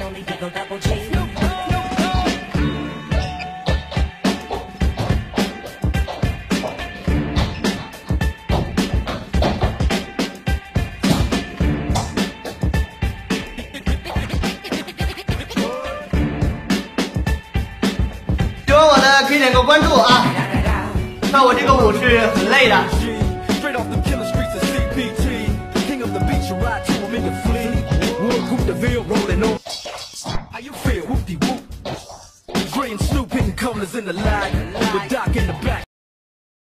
可以点个关注啊！看我这个舞是很累的。 How you feel? Whoop-de-whoop. Dre and Snoop hitting corners in the line.